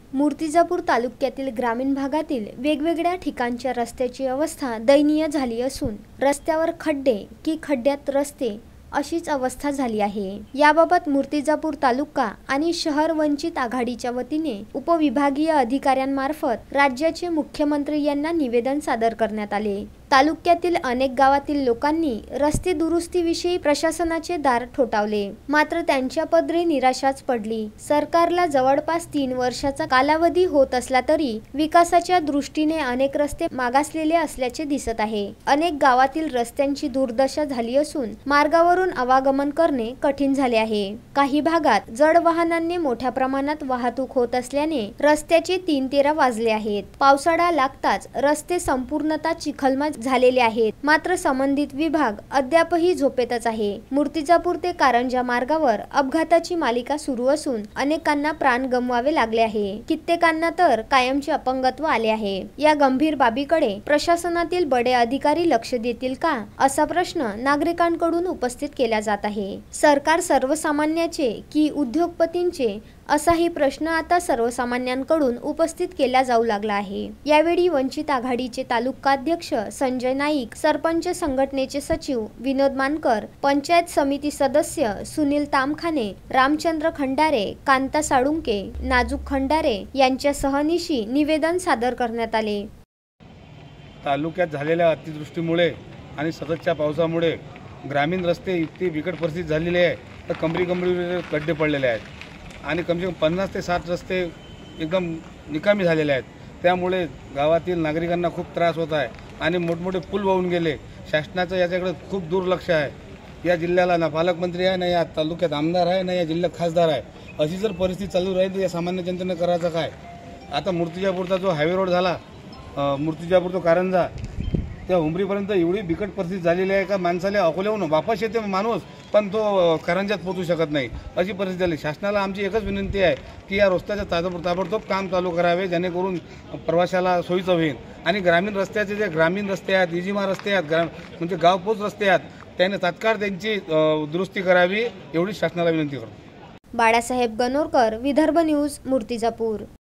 मूर्तिजापूर तालुक्यातील ग्रामीण भागातील वेगवेगळ्या ठिकाणच्या रस्त्याची अवस्था दयनीय झाली असून रस्त्यावर खड्डे की खड्ड्यात रस्ते अशीच अवस्था झाली आहे। याबाबत मूर्तिजापूर तालुका आणि शहर वंचित आघाडीच्या वतीने उपविभागीय अधिकाऱ्यांमार्फत राज्याचे मुख्यमंत्री यांना निवेदन सादर करण्यात आले। तालुक्यातील अनेक गावातील लोकांनी रस्ते दुरुस्तीविषयी प्रशासनाचे दार ठोठावले, मात्र त्यांच्या पदरी निराशाच पडली। सरकारला जवळपास 3 वर्षाचा कालावधी होत असला तरी विकासाच्या दृष्टीने अनेक रस्ते मागासलेले असल्याचे दिसत आहे। अनेक गावातील रस्त्यांची दुर्दशा झाली असून मार्गावरून आवागमन करणे कठीण झाले आहे। काही भागात जड वाहनांनी मोठ्या प्रमाणात वाहतूक होत असल्याने रस्त्याचे 3-13 वाजले आहेत। पावसाळा लागताच रस्ते संपूर्णतः चिखलमय झालेले आहेत, मात्र संबंधित विभाग अद्यापही झोपेतच आहे। मूर्तिजापूर ते कारंजा मार्गावर अपघाताची मालिका सुरू असून अनेकांना प्राण गमवावे लागले आहे, कित्येकांना तर कायमचे अपंगत्व आले आहे। या गंभीर बाबीकडे प्रशासनातील बडे अधिकारी लक्ष देतील का, असा प्रश्न नागरिकांकडून उपस्थित केला जात आहे। सरकार सर्वसामान्याचे की उद्योगपतींचे, असाही प्रश्न आता सर्वसामान्यांकडून उपस्थित केला जाऊ लागला आहे। यावेळी वंचित आघाडीचे तालुकाध्यक्ष संजय नाईक, सरपंच संघटनेचे सचिव विनोद मानकर, पंचायत समिती सदस्य सुनील तामखाने, रामचंद्र खंडारे, कांता साळुंके, नाजूक खंडारे यांच्यासह निवेदन सादर करण्यात आले। तालुक्यात झालेल्या अतिवृष्टीमुळे आणि सततच्या पावसामुळे ग्रामीण रस्ते इतकी बिकट परिस्थिती झालेली आहे तर कमरी खड्डे पडलेले आहेत आणि कमसे कम 50 ते 60 रस्ते एकदम निकामी झालेले आहेत। त्यामुळे गावातील नागरिकांना खूप त्रास होत आहे आणि मोठमोठे पूल वाहून गेले। शासनाचं याच्याकडे खूप दुर्लक्ष आहे। या जिल्ह्याला ना पालकमंत्री आहे, ना या तालुक्यात आमदार आहे, ना या जिल्ह्यात खासदार आहे। अशी जर परिस्थिती चालू राहील तर या सामान्य जनतेने करायचं काय? आता मूर्तिजापूरचा जो हायवे रोड झाला, मूर्तिजापूर तो कारंजा, त्या उमरीपर्यंत एवढी बिकट परिस्थिती झालेली आहे का माणसाला अकोल्याहून वापस येते माणूस, पण तो कारंजात पोहोचू शकत नाही, अशी परिस्थिती झाली। शासनाला आमची एकच विनंती आहे की या रस्त्याचं ताबडतोब काम चालू करावे, जेणेकरून प्रवाशाला सोयीचं होईल। आणि ग्रामीण रस्त्याचे जे ग्रामीण रस्ते आहेत, इजिमा रस्ते आहेत, म्हणजे गावपोच रस्ते आहेत, त्याने तात्काळ त्यांची दुरुस्ती करावी, एवढी शासनाला विनंती करतो। बाळासाहेब गणोरकर, विदर्भ न्यूज, मूर्तिजापूर।